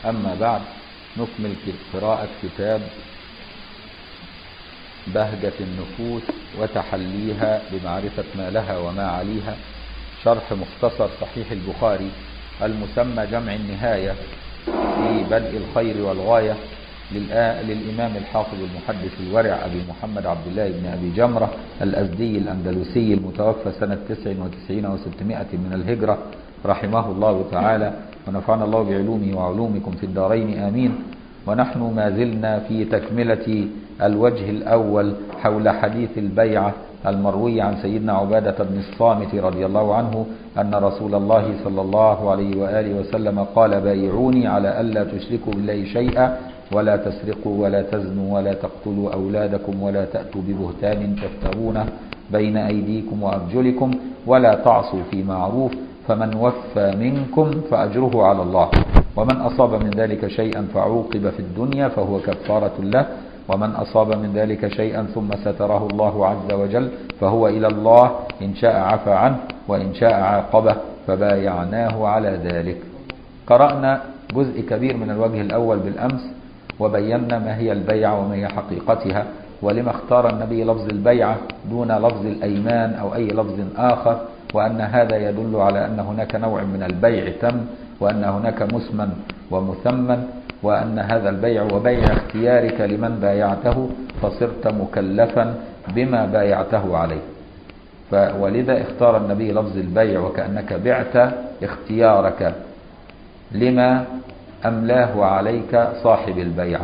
أما بعد، نكمل قراءة كتاب بهجة النفوس وتحليها بمعرفة ما لها وما عليها، شرح مختصر صحيح البخاري المسمى جمع النهاية في بدء الخير والغاية للإمام الحافظ المحدث الورع أبي محمد عبد الله بن أبي جمرة الأزدي الأندلسي المتوفى سنة 99 و600 من الهجرة رحمه الله تعالى، ونفعنا الله بعلومه وعلومكم في الدارين آمين. ونحن ما زلنا في تكملة الوجه الأول حول حديث البيعة المروي عن سيدنا عبادة بن الصامت رضي الله عنه أن رسول الله صلى الله عليه وآله وسلم قال: بايعوني على ألا تشركوا بالله شيئا ولا تسرقوا ولا تزنوا ولا تقتلوا أولادكم ولا تأتوا ببهتان تفترونه بين أيديكم وأرجلكم ولا تعصوا في معروف، فمن وفى منكم فأجره على الله، ومن أصاب من ذلك شيئا فعوقب في الدنيا فهو كفارة له، ومن أصاب من ذلك شيئا ثم ستره الله عز وجل فهو إلى الله، إن شاء عفى عنه وإن شاء عاقبه، فبايعناه على ذلك. قرأنا جزء كبير من الوجه الأول بالأمس، وبينا ما هي البيعة وما هي حقيقتها، ولما اختار النبي لفظ البيعة دون لفظ الأيمان أو أي لفظ آخر، وأن هذا يدل على أن هناك نوع من البيع تم، وأن هناك مسمن ومثمن، وأن هذا البيع وبيع اختيارك لمن بايعته فصرت مكلفا بما بايعته عليه. ولذا اختار النبي لفظ البيع، وكأنك بعت اختيارك لما أملاه عليك صاحب البيعة،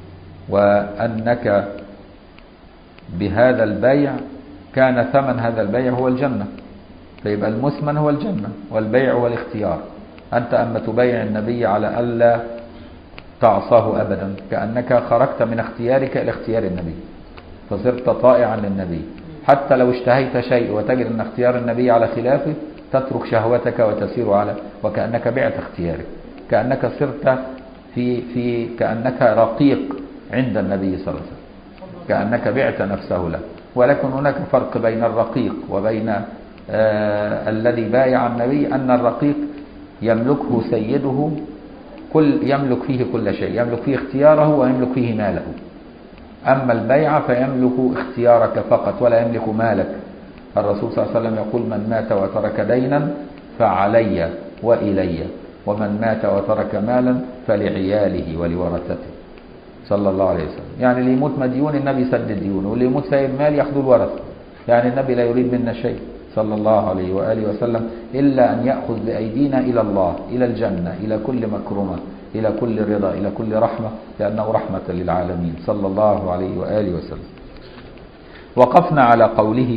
وأنك بهذا البيع كان ثمن هذا البيع هو الجنة، فيبقى المثمن هو الجنة والبيع هو الاختيار. أنت أما تبايع النبي على ألا تعصاه أبدا، كأنك خرجت من اختيارك إلى اختيار النبي، فصرت طائعا للنبي، حتى لو اشتهيت شيء وتجد أن اختيار النبي على خلافه تترك شهوتك وتسير على، وكأنك بعت اختيارك، كأنك صرت كأنك رقيق عند النبي صلى الله عليه وسلم، كأنك بعت نفسه له. ولكن هناك فرق بين الرقيق وبين الذي بايع النبي، أن الرقيق يملكه سيده، يملك فيه كل شيء، يملك فيه اختياره ويملك فيه ماله. أما البيع فيملك اختيارك فقط ولا يملك مالك. الرسول صلى الله عليه وسلم يقول: من مات وترك دينا فعلي وإلي، ومن مات وترك مالا فلعياله ولورثته، صلى الله عليه وسلم. يعني اللي يموت مديون النبي سدد ديونه، واللي يموت سايب مال ياخذوا الورثة. يعني النبي لا يريد منا شيء صلى الله عليه وآله وسلم إلا أن يأخذ بأيدينا إلى الله، إلى الجنة، إلى كل مكرمة، إلى كل رضا، إلى كل رحمة، لأنه رحمة للعالمين صلى الله عليه وآله وسلم. وقفنا على قوله: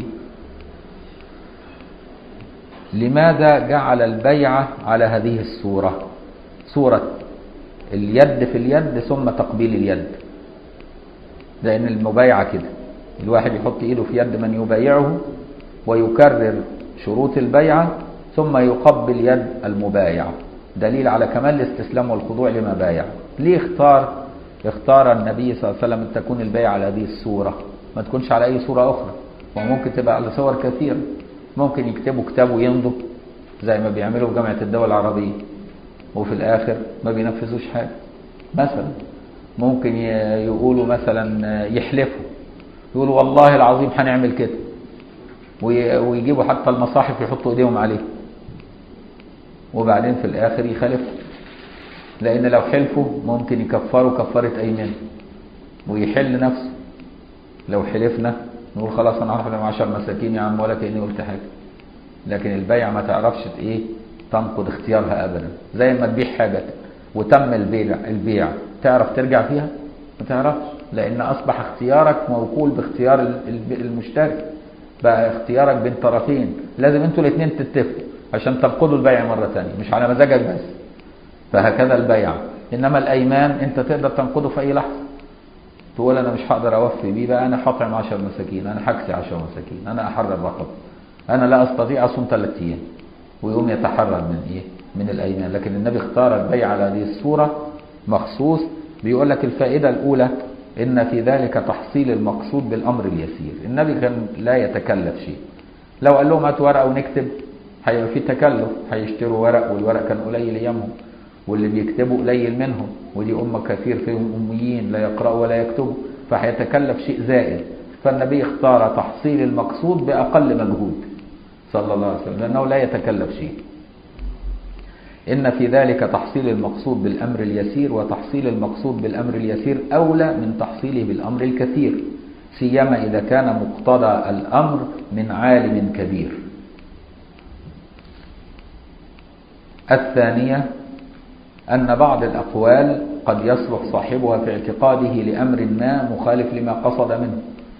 لماذا جعل البيعة على هذه الصورة، صورة اليد في اليد ثم تقبيل اليد؟ لأن المبايعة كده، الواحد يحط إيده في يد من يبايعه ويكرر شروط البيعة ثم يقبل يد المبايع، دليل على كمال الاستسلام والخضوع لما بايع. ليه اختار النبي صلى الله عليه وسلم أن تكون البيعة على هذه الصورة، ما تكونش على أي صورة أخرى؟ وممكن تبقى على صور كثيرة، ممكن يكتبوا كتاب ويمضوا زي ما بيعملوا في جامعة الدول العربية، وفي الآخر ما بينفذوش حاجة. مثلا ممكن يقولوا مثلا يحلفوا، يقولوا والله العظيم هنعمل كده، ويجيبوا حتى المصاحف يحطوا ايديهم عليه، وبعدين في الاخر يخالفوا، لان لو حلفوا ممكن يكفروا كفارة ايمان ويحل نفسه. لو حلفنا نقول خلاص انا هحرم 10 مساكين يا عم ولا كأني قلت حاجة. لكن البيع ما تعرفش تنقض اختيارها ابدا. زي ما تبيع حاجة وتم البيع تعرف ترجع فيها؟ ما تعرفش، لان اصبح اختيارك موكول باختيار المشتري، بقى اختيارك بين طرفين، لازم انتوا الاثنين تتفقوا عشان تنقضوا البيع مرة ثانية، مش على مزاجك بس. فهكذا البيع. انما الايمان انت تقدر تنقضه في اي لحظة، تقول انا مش هقدر اوفي بيه، بقى انا هطعم 10 مساكين، انا هكسي 10 مساكين، انا احرر رقبه، انا لا استطيع اصوم 3 ايام، ويقوم يتحرر من الايمان. لكن النبي اختار البيع على هذه الصورة مخصوص. بيقول لك الفائدة الاولى ان في ذلك تحصيل المقصود بالامر اليسير. النبي كان لا يتكلف شيء. لو قال لهم هاتوا ورقه ونكتب هيبقى في تكلف، هيشتروا ورق والورق كان قليل ايامهم، واللي بيكتبوا قليل منهم، ودي أمة كثير فيهم أميين لا يقرأوا ولا يكتبوا، فهيتكلف شيء زائد. فالنبي اختار تحصيل المقصود بأقل مجهود صلى الله عليه وسلم، لأنه لا يتكلف شيء. إن في ذلك تحصيل المقصود بالأمر اليسير، وتحصيل المقصود بالأمر اليسير أولى من تحصيله بالأمر الكثير، سيما إذا كان مقتضى الأمر من عالم كبير. الثانية أن بعض الأقوال قد يصلح صاحبها في اعتقاده لأمر ما مخالف لما قصد منه،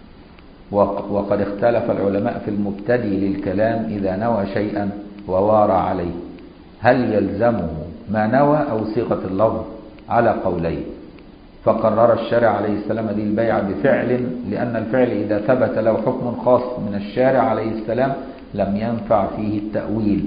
وقد اختلف العلماء في المبتدئ للكلام إذا نوى شيئا ووارى عليه، هل يلزمه ما نوى أو صيغة اللفظ على قولين. فقرر الشارع عليه السلام ذي البيع بفعل، لأن الفعل إذا ثبت له حكم خاص من الشارع عليه السلام لم ينفع فيه التأويل.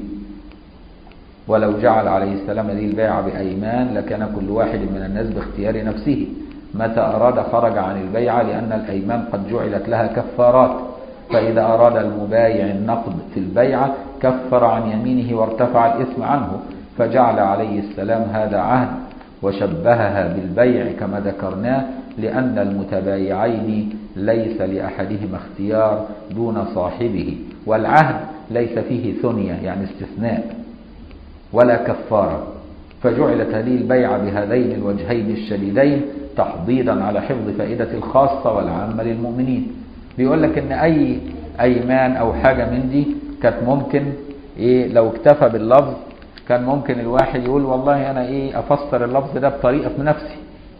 ولو جعل عليه السلام ذي البيع بأيمان لكان كل واحد من الناس باختيار نفسه، متى أراد خرج عن البيعة، لأن الأيمان قد جعلت لها كفارات، فإذا أراد المبايع النقد في البيعة كفر عن يمينه وارتفع الإثم عنه، فجعل عليه السلام هذا عهد وشبهها بالبيع كما ذكرناه، لأن المتبايعين ليس لأحدهما اختيار دون صاحبه، والعهد ليس فيه ثنية يعني استثناء ولا كفارة، فجعلت هذه البيعة بهذين الوجهين الشديدين تحضيضا على حفظ فائدة الخاصة والعامة للمؤمنين. بيقول لك ان اي ايمان او حاجة من دي كانت ممكن لو اكتفى باللفظ كان ممكن الواحد يقول والله انا افسر اللفظ ده بطريقة في نفسي،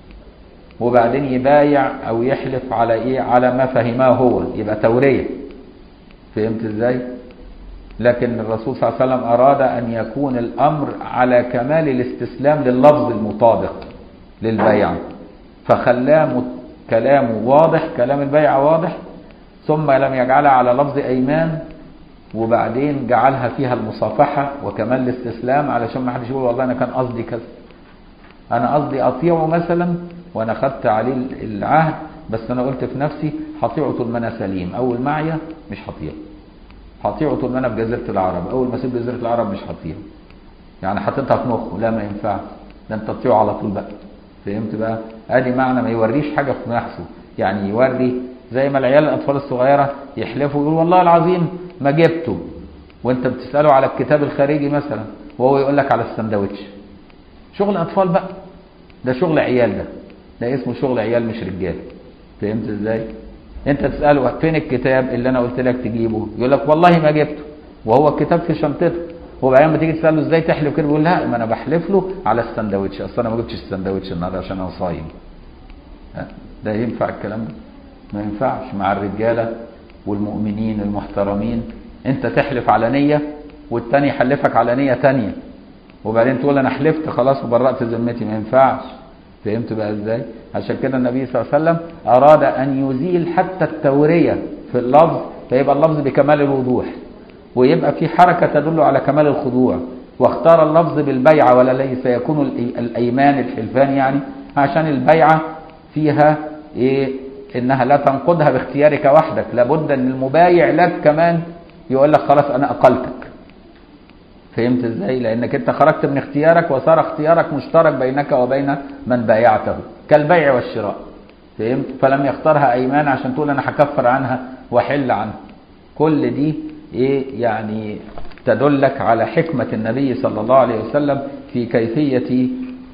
وبعدين يبايع او يحلف على على ما فهمه هو، يبقى تورية. فهمت ازاي؟ لكن الرسول صلى الله عليه وسلم اراد ان يكون الامر على كمال الاستسلام لللفظ المطابق للبيعة، فخلاه كلامه واضح، كلام البيعة واضح، ثم لم يجعلها على لفظ أيمان، وبعدين جعلها فيها المصافحة وكمال الاستسلام، علشان ما حدش يقول والله أنا كان قصدي كذا، أنا قصدي أطيعه مثلا وأنا خدت عليه العهد، بس أنا قلت في نفسي هطيعه طول ما أنا سليم، أول معية مش هطيعه طول ما أنا في جزيرة العرب، أول ما أسيب جزيرة العرب مش هطيعه، يعني حطيتها في مخه، لا ما ينفع، ده أنت تطيعه على طول بقى. فهمت بقى؟ ادي معنى ما يوريش حاجه في نفسه، يعني يوري زي ما العيال الاطفال الصغيره يحلفوا يقول والله العظيم ما جبته، وانت بتساله على الكتاب الخارجي مثلا وهو يقول لك على السندوتش. شغل اطفال بقى، ده شغل عيال، ده اسمه شغل عيال مش رجال. فهمت ازاي؟ انت تساله فين الكتاب اللي انا قلت لك تجيبه، يقول لك والله ما جبته، وهو الكتاب في شنطته، وبعدين لما تيجي تساله ازاي تحلف كده بيقول لا ما انا بحلف له على السندوتش، اصل انا ما جبتش السندوتش النهارده عشان انا صايم. ده ينفع الكلام ده؟ ما ينفعش مع الرجاله والمؤمنين المحترمين. انت تحلف على نيه والتاني يحلفك على نيه تانيه، وبعدين تقول انا حلفت خلاص وبرأت ذمتي، ما ينفعش. فهمت بقى ازاي؟ عشان كده النبي صلى الله عليه وسلم اراد ان يزيل حتى التوريه في اللفظ، فيبقى اللفظ بكمال الوضوح، ويبقى في حركة تدل على كمال الخضوع، واختار اللفظ بالبيعة ولا ليس يكون الأيمان الحلفان، يعني عشان البيعة فيها إنها لا تنقضها باختيارك وحدك، لابد أن المبايع لك كمان يقول لك خلاص أنا أقلتك. فهمت إزاي؟ لأنك أنت خرجت من اختيارك وصار اختيارك مشترك بينك وبين من بايعته كالبيع والشراء. فهمت؟ فلم يختارها أيمان عشان تقول أنا هكفر عنها وحل عنها. كل دي يعني تدلك على حكمة النبي صلى الله عليه وسلم في كيفية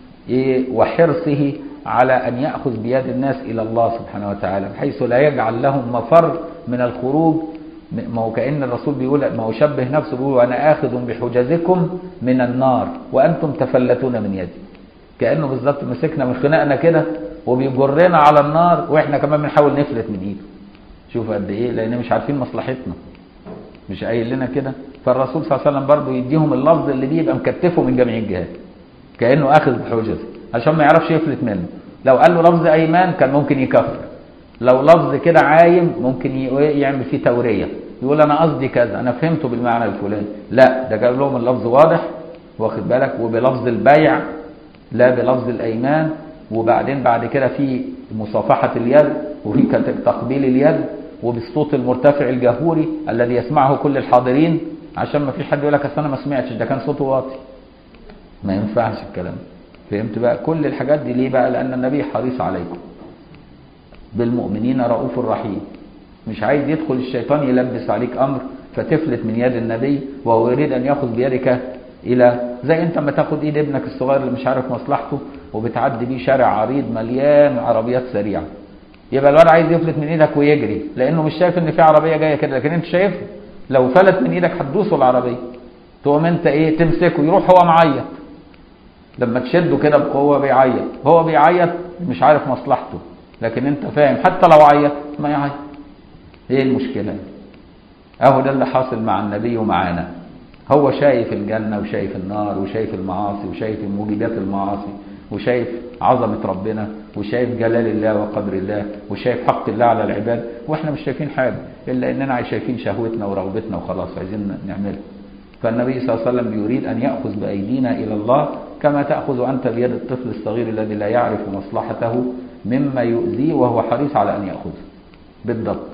وحرصه على أن يأخذ بيد الناس إلى الله سبحانه وتعالى، بحيث لا يجعل لهم مفر من الخروج. ما هو كأن الرسول بيقول، ما هو شبه نفسه بيقول وأنا آخذ بحجزكم من النار وأنتم تفلتون من يدي، كأنه بالظبط مسكنا من خناقنا كده وبيجرنا على النار وإحنا كمان بنحاول نفلت من إيده. شوف قد إيه، لأن مش عارفين مصلحتنا، مش قايل لنا كده. فالرسول صلى الله عليه وسلم برضه يديهم اللفظ اللي دي يبقى مكتفه من جميع الجهات، كأنه أخذ بحجزه عشان ما يعرفش يفلت منه. لو قال له لفظ أيمان كان ممكن يكفر، لو لفظ كده عايم ممكن يعمل فيه تورية، يقول أنا قصدي كذا، أنا فهمته بالمعنى الفلاني. لا، ده جاب لهم اللفظ واضح، واخد بالك، وبلفظ البيع لا بلفظ الأيمان، وبعدين بعد كده في مصافحة اليد وفي تقبيل اليد وبالصوت المرتفع الجهوري الذي يسمعه كل الحاضرين، عشان ما في حد يقول لك اصل انا ما سمعتش، ده كان صوته واطي. ما ينفعش الكلام. فهمت بقى؟ كل الحاجات دي ليه بقى؟ لأن النبي حريص عليكم بالمؤمنين رؤوف رحيم. مش عايز يدخل الشيطان يلبس عليك أمر فتفلت من يد النبي وهو يريد أن يأخذ بيدك إلى، زي أنت ما تاخد إيد ابنك الصغير اللي مش عارف مصلحته وبتعدي بيه شارع عريض مليان عربيات سريعة، يبقى الولد عايز يفلت من إيدك ويجري لأنه مش شايف إن في عربية جاية كده، لكن أنت شايف لو فلت من إيدك هتدوسه العربية، تقوم أنت إيه تمسكه يروح هو معيط، لما تشده كده بقوة بيعيط، هو بيعيط مش عارف مصلحته، لكن أنت فاهم حتى لو عيط ما يعيط. إيه المشكلة؟ أهو ده اللي حاصل مع النبي ومعانا. هو شايف الجنة وشايف النار وشايف المعاصي وشايف موجبات المعاصي وشايف عظمة ربنا وشايف جلال الله وقدر الله وشايف حق الله على العباد، واحنا مش شايفين حاجة إلا إننا شايفين شهوتنا ورغبتنا وخلاص عايزين نعملها. فالنبي صلى الله عليه وسلم يريد أن يأخذ بأيدينا إلى الله كما تأخذ أنت بيد الطفل الصغير الذي لا يعرف مصلحته مما يؤذيه وهو حريص على أن يأخذه بالضبط.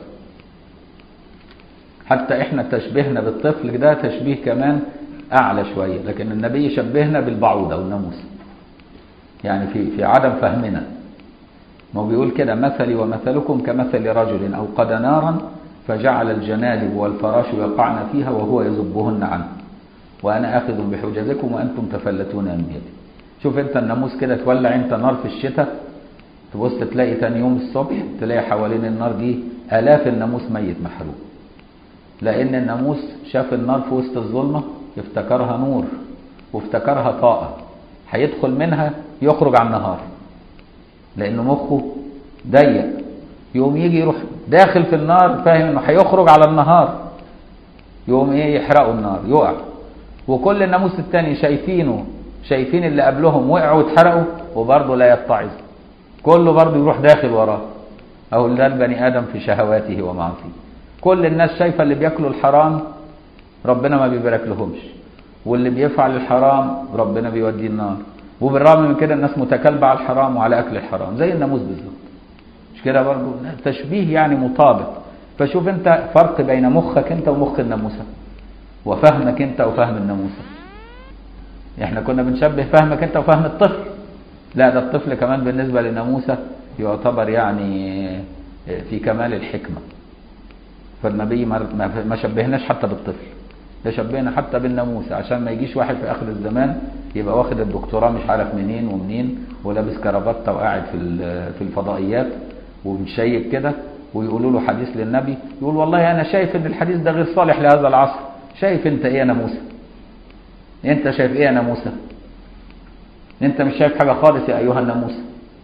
حتى احنا تشبهنا بالطفل ده تشبيه كمان اعلى شوية، لكن النبي شبهنا بالبعوضة والناموس، يعني في عدم فهمنا. ما هو بيقول كده مثلي ومثلكم كمثل رجل اوقد نارا فجعل الجنادب والفراش يقعن فيها وهو يذبهن عنه وانا اخذ بحجزكم وانتم تفلتون من يدي. شوف انت الناموس كده تولع انت نار في الشتاء، تبص تلاقي تاني يوم الصبح تلاقي حوالين النار دي الاف الناموس ميت محروق، لأن الناموس شاف النار في وسط الظلمة افتكرها نور وافتكرها طاقة هيدخل منها يخرج على النهار، لأنه مخه ضيق، يقوم يجي يروح داخل في النار فاهم انه هيخرج على النهار، يقوم ايه يحرقوا النار يقع. وكل الناموس التاني شايفين اللي قبلهم وقعوا واتحرقوا وبرضه لا يتعظ، كله برضه يروح داخل وراه. أو ده البني آدم في شهواته ومعصيه. كل الناس شايفة اللي بياكلوا الحرام ربنا ما بيبارك لهمش، واللي بيفعل الحرام ربنا بيوديه النار، وبالرغم من كده الناس متكالبة على الحرام وعلى أكل الحرام زي الناموس بالظبط. مش كده برضه؟ تشبيه يعني مطابق. فشوف انت فرق بين مخك انت ومخ الناموسة وفهمك انت وفهم الناموسة. احنا كنا بنشبه فهمك انت وفهم الطفل، لا ده الطفل كمان بالنسبة للناموسة يعتبر يعني في كمال الحكمة. فالنبي ما شبهناش حتى بالطفل، ده شبهنا حتى بالناموسة، عشان ما يجيش واحد في آخر الزمان يبقى واخد الدكتوراه مش عارف منين ومنين ولابس كرافته وقاعد في الفضائيات ومشيك كده ويقولوا له حديث للنبي يقول والله أنا شايف إن الحديث ده غير صالح لهذا العصر. شايف أنت إيه يا ناموسة؟ أنت شايف إيه يا ناموسة؟ أنت مش شايف حاجة خالص يا أيها الناموسة.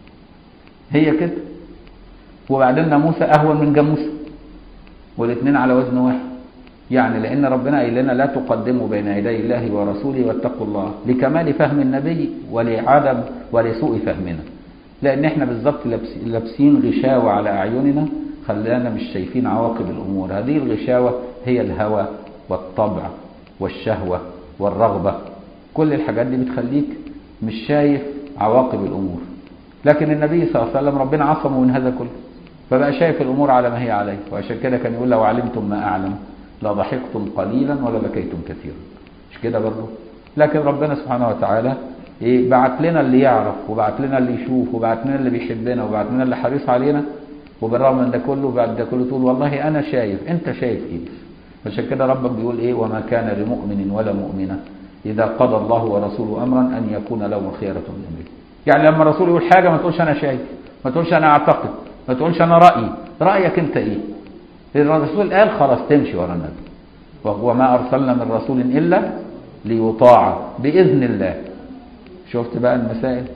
هي كده. وبعدين ناموسة أهون من جاموسة، والاثنين على وزن واحد، يعني لأن ربنا قال لنا لا تقدموا بين يدي الله ورسوله واتقوا الله، لكمال فهم النبي ولعدم ولسوء فهمنا، لأن احنا بالظبط لابسين غشاوة على أعيننا خلانا مش شايفين عواقب الأمور. هذه الغشاوة هي الهوى والطبع والشهوة والرغبة، كل الحاجات دي بتخليك مش شايف عواقب الأمور. لكن النبي صلى الله عليه وسلم ربنا عصمه من هذا كله، فبقى شايف الأمور على ما هي عليه. وعشان كده كان يقول لو علمتم ما أعلم لضحكتم قليلا ولا بكيتم كثيرا. مش كده برضه؟ لكن ربنا سبحانه وتعالى بعت لنا اللي يعرف وبعت لنا اللي يشوف وبعت لنا اللي بيحبنا وبعت لنا اللي حريص علينا، وبالرغم من ده كله بعد ده كله تقول والله أنا شايف. أنت شايف إيه؟ عشان كده ربك بيقول إيه؟ وما كان لمؤمن ولا مؤمنة إذا قضى الله ورسوله أمرا أن يكون لهم الخيرة من أمره. يعني لما الرسول يقول حاجة ما تقولش أنا شايف، ما تقولش أنا أعتقد، ما تقولش أنا رأيي. رأيك أنت إيه؟ الرسول قال خلاص تمشي ورا النبي. وما أرسلنا من رسول إلا ليطاع بإذن الله. شفت بقى المسائل؟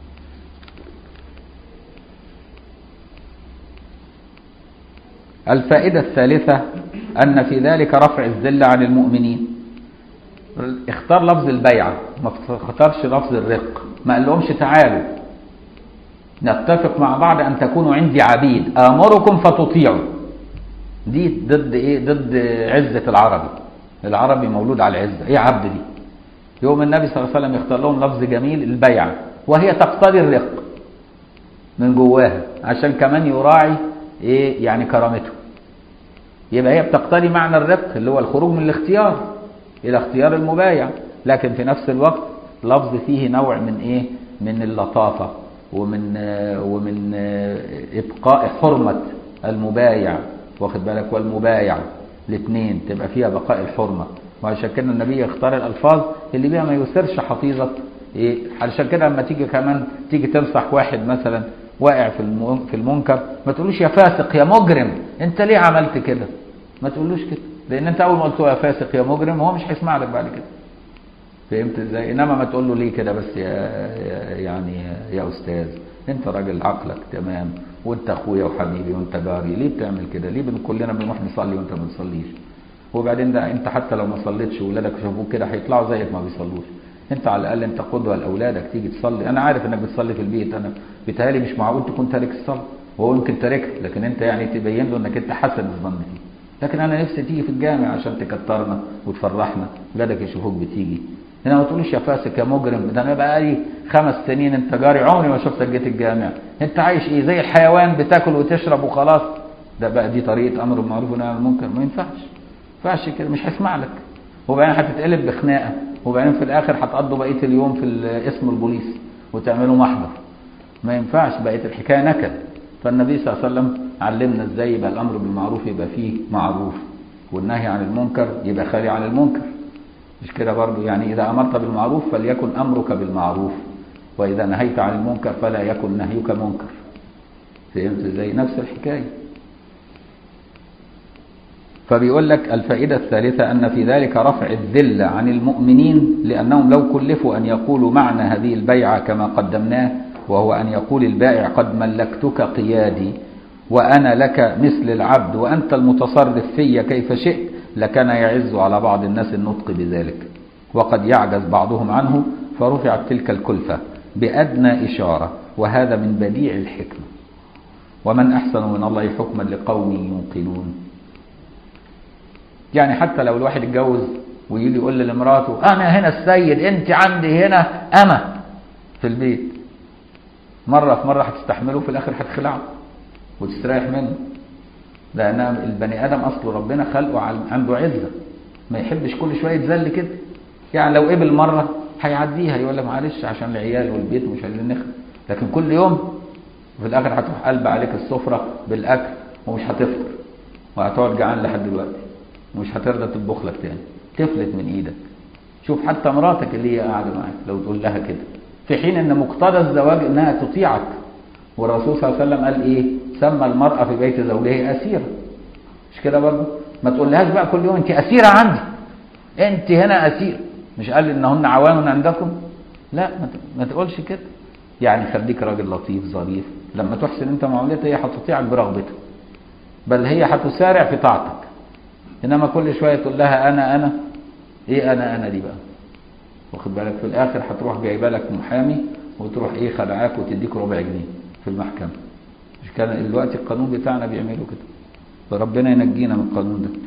الفائدة الثالثة أن في ذلك رفع الذل عن المؤمنين. اختار لفظ البيعة، ما اختارش لفظ الرق. ما قال لهمش تعالوا نتفق مع بعض أن تكونوا عندي عبيد آمركم فتطيعوا. دي ضد إيه؟ ضد عزة العربي. العربي مولود على العزة. إيه عبد دي؟ يوم النبي صلى الله عليه وسلم يختار لهم لفظ جميل البيعة، وهي تقتضي الرق من جواها عشان كمان يراعي إيه يعني كرامته. يبقى هي بتقتضي معنى الرق اللي هو الخروج من الاختيار إلى اختيار المبايع، لكن في نفس الوقت لفظ فيه نوع من إيه؟ من اللطافة ومن إبقاء حرمة المبايع، واخد بالك، والمبايع، الاثنين تبقى فيها بقاء الحرمة. وعشان كده النبي يختار الألفاظ اللي بيها ما يثيرش حفيظة إيه. علشان كده لما تيجي كمان تيجي تنصح واحد مثلا واقع في المنكر، ما تقولوش يا فاسق يا مجرم انت ليه عملت كده، ما تقولوش كده، لان انت اول ما قلت له يا فاسق يا مجرم هو مش هيسمع لك بعد كده. فهمت ازاي؟ انما ما تقول له ليه كده بس يعني يا استاذ انت راجل عقلك تمام وانت اخويا وحبيبي وانت جاري، ليه بتعمل كده؟ ليه كلنا بنروح نصلي وانت ما بتصليش؟ وبعدين ده انت حتى لو ما صليتش ولادك شافوك كده هيطلعوا زيك ما بيصلوش. انت على الاقل انت قدوه لاولادك، تيجي تصلي. انا عارف انك بتصلي في البيت، انا بيتهيألي مش معقول تكون تارك الصلاه، وهو يمكن تاركها، لكن انت يعني تبين له انك انت حسن الظن فيه. لكن انا نفسي تيجي في الجامع عشان تكترنا وتفرحنا، ولادك يشوفوك بتيجي. هنا ما تقوليش يا فاسق يا مجرم، ده انا بقى لي 5 سنين انت جاري عمري ما شفتك جيت الجامع، انت عايش ايه زي الحيوان بتاكل وتشرب وخلاص؟ ده بقى دي طريقه امر بالمعروف ونهي عن المنكر؟ ما ينفعش كده، مش هيسمع لك. وبعدين هتتقلب بخناقه، وبعدين في الاخر هتقضوا بقيه اليوم في اسم البوليس وتعملوا محضر. ما ينفعش، بقيه الحكايه نكد. فالنبي صلى الله عليه وسلم علمنا ازاي يبقى الامر بالمعروف يبقى فيه معروف، والنهي عن المنكر يبقى خالي عن المنكر. مش كده برضه؟ يعني اذا امرت بالمعروف فليكن امرك بالمعروف، واذا نهيت عن المنكر فلا يكن نهيك منكر. فهمت ازاي؟ نفس الحكايه. فبيقول لك الفائدة الثالثة أن في ذلك رفع الذل عن المؤمنين، لأنهم لو كلفوا أن يقولوا معنى هذه البيعة كما قدمناه، وهو أن يقول البائع قد ملكتك قيادي وأنا لك مثل العبد وأنت المتصرف في كيف شئت، لكان يعز على بعض الناس النطق بذلك، وقد يعجز بعضهم عنه، فرفعت تلك الكلفة بأدنى إشارة، وهذا من بديع الحكمة. ومن أحسن من الله حكما لقوم يوقنون. يعني حتى لو الواحد اتجوز ويجي يقول لمراته انا هنا السيد انت عندي هنا اما في البيت، مره في مره هتستحمله، في الاخر هتخلعه وتستريح منه، لان البني ادم اصله ربنا خلقه عنده عزه، ما يحبش كل شويه يتذل كده. يعني لو قبل مره هيعديها، يقول لك معلش عشان العيال والبيت مش عايزين نخلع، لكن كل يوم في الاخر هتروح قلب عليك السفره بالاكل ومش هتفطر، وهتقعد جعان لحد دلوقتي، مش هترضى تطبخ لك تاني، تفلت من ايدك. شوف حتى مراتك اللي هي قاعده معاك لو تقول لها كده، في حين ان مقتضى الزواج انها تطيعك. والرسول صلى الله عليه وسلم قال ايه؟ سمى المرأة في بيت زوجها اسيرة. مش كده برضه؟ ما تقولهاش بقى كل يوم انت اسيرة عندي، انت هنا اسير. مش قال انهن عوان عندكم؟ لا، ما تقولش كده. يعني خليك راجل لطيف ظريف، لما تحسن انت معاملتها هي هتطيعك برغبتها، بل هي هتسارع في طاعتك. انما كل شويه تقول لها انا ايه انا دي بقى، واخد بالك، في الاخر هتروح جايبه لك محامي وتروح ايه خدعاك وتديك ربع جنيه في المحكمه. مش كان دلوقتي القانون بتاعنا بيعملوا كده؟ فربنا ينجينا من القانون ده.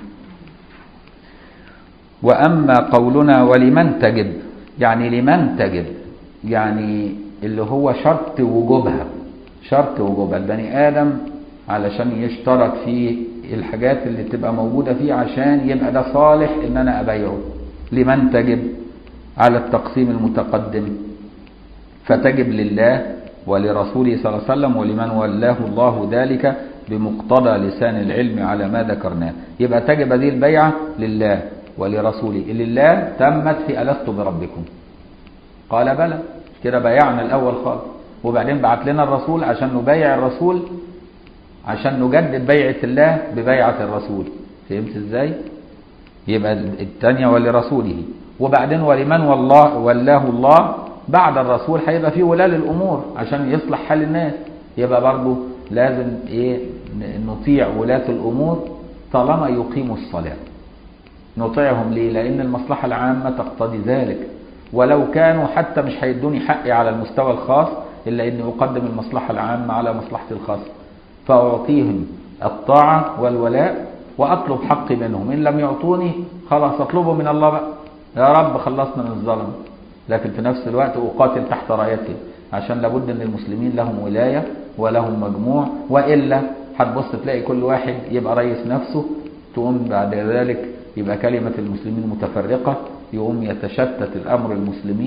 واما قولنا ولمن تجب، يعني لمن تجب يعني اللي هو شرط وجوبها، شرط وجوبها. البني ادم علشان يشترط فيه الحاجات اللي تبقى موجودة فيه عشان يبقى ده صالح ان انا ابيعه. لمن تجب؟ على التقسيم المتقدم، فتجب لله ولرسوله صلى الله عليه وسلم ولمن ولاه الله ذلك بمقتضى لسان العلم على ما ذكرناه. يبقى تجب هذه البيعة لله ولرسوله. لله تمت في ألست بربكم، قال بلى، كده بايعنا الأول خالص، وبعدين بعت لنا الرسول عشان نبايع الرسول، عشان نجدد بيعة الله ببيعة الرسول. فهمت ازاي؟ يبقى الثانية ولرسوله، وبعدين ولمن ولاه الله بعد الرسول هيبقى فيه ولاة الأمور عشان يصلح حال الناس. يبقى برضه لازم ايه نطيع ولاة الأمور طالما يقيموا الصلاة. نطيعهم ليه؟ لأن المصلحة العامة تقتضي ذلك، ولو كانوا حتى مش هيدوني حقي على المستوى الخاص إلا أني أقدم المصلحة العامة على مصلحتي الخاصة، فأعطيهم الطاعة والولاء وأطلب حقي منهم. إن لم يعطوني خلاص أطلبه من الله بقى، يا رب خلصنا من الظلم. لكن في نفس الوقت أقاتل تحت رايته، عشان لابد أن المسلمين لهم ولاية ولهم مجموع، وإلا هتبص تلاقي كل واحد يبقى رئيس نفسه، تقوم بعد ذلك يبقى كلمة المسلمين متفرقة، يقوم يتشتت الأمر المسلمين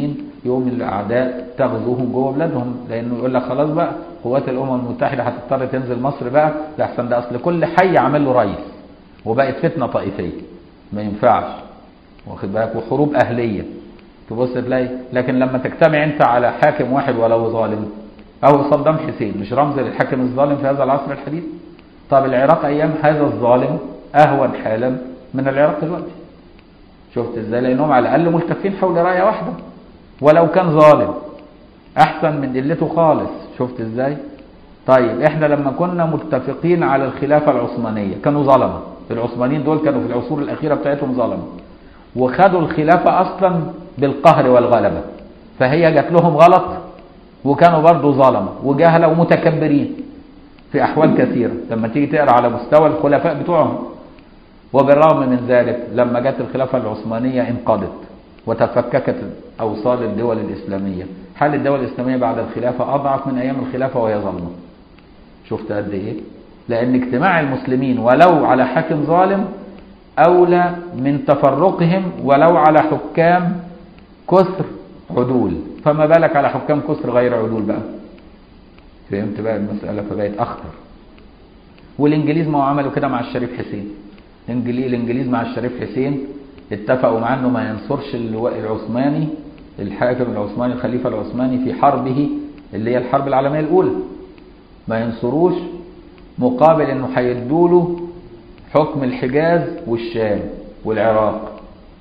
يوم الأعداء تغزوهم جوه بلادهم، لأنه يقول لك خلاص بقى قوات الأمم المتحدة هتضطر تنزل مصر بقى، ده أحسن ده أصل كل حي عمل له رئيس، وبقت فتنة طائفية ما ينفعش، واخد بالك، وحروب أهلية تبص تلاقي. لكن لما تجتمع أنت على حاكم واحد ولو ظالم، أو صدام حسين مش رمز للحاكم الظالم في هذا العصر الحديث؟ طب العراق أيام هذا الظالم أهون حالا من العراق دلوقتي. شفت ازاي؟ لأنهم على الأقل ملتفين حول راية واحدة، ولو كان ظالم أحسن من قلته خالص. شفت ازاي؟ طيب احنا لما كنا متفقين على الخلافة العثمانية كانوا ظلمة، العثمانيين دول كانوا في العصور الأخيرة بتاعتهم ظلمة، وخدوا الخلافة أصلا بالقهر والغلبة، فهي جات لهم غلط، وكانوا برضو ظلمة وجهلة ومتكبرين في أحوال كثيرة لما تيجي تقرأ على مستوى الخلفاء بتوعهم. وبالرغم من ذلك لما جت الخلافة العثمانية انقضت وتفككت أوصال الدول الإسلامية، حال الدول الإسلامية بعد الخلافة أضعف من أيام الخلافة وهي ظلمة. شفت قد إيه؟ لأن اجتماع المسلمين ولو على حاكم ظالم أولى من تفرقهم ولو على حكام كثر عدول، فما بالك على حكام كثر غير عدول بقى. فهمت بقى المسألة؟ فبقت أخطر. والإنجليز ما عملوا كده مع الشريف حسين. الإنجليز مع الشريف حسين اتفقوا معاه انه ما ينصرش اللواء العثماني، الحاكم العثماني الخليفة العثماني في حربه اللي هي الحرب العالمية الأولى، ما ينصروش مقابل انه هيدوله حكم الحجاز والشام والعراق،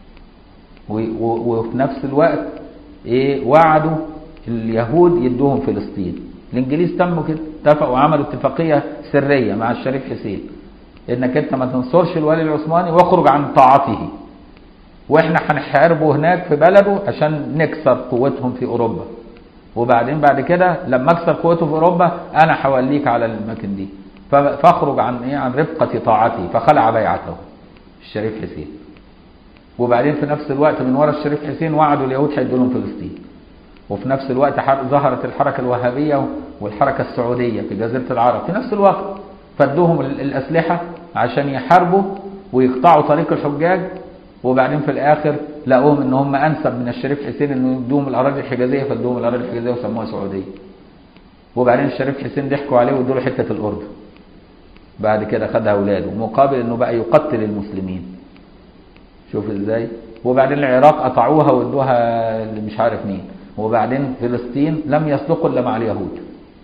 وفي نفس الوقت وعدوا اليهود يدوهم فلسطين. الإنجليز تموا كده، اتفقوا وعملوا اتفاقية سرية مع الشريف حسين انك انت ما تنصرش الولي العثماني واخرج عن طاعته، واحنا هنحاربه هناك في بلده عشان نكسر قوتهم في اوروبا، وبعدين بعد كده لما اكسر قوته في اوروبا انا هوليك على الاماكن دي، فاخرج عن رفقة طاعته. فخلع بيعته الشريف حسين. وبعدين في نفس الوقت من وراء الشريف حسين وعدوا اليهود هيدوا لهم فلسطين، وفي نفس الوقت ظهرت الحركة الوهابية والحركة السعودية في جزيرة العرب في نفس الوقت، فادوهم الأسلحة عشان يحاربوا ويقطعوا طريق الحجاج، وبعدين في الآخر لقوهم ان هم أنسب من الشريف حسين انه يدوهم الأراضي الحجازية، فادوهم الأراضي الحجازية وسموها سعودية. وبعدين الشريف حسين ضحكوا عليه وادوا له حتة الأردن، بعد كده خدها أولاده مقابل انه بقى يقتل المسلمين. شوف ازاي؟ وبعدين العراق قطعوها وادوها اللي مش عارف مين، وبعدين فلسطين لم يسلقوا الا مع اليهود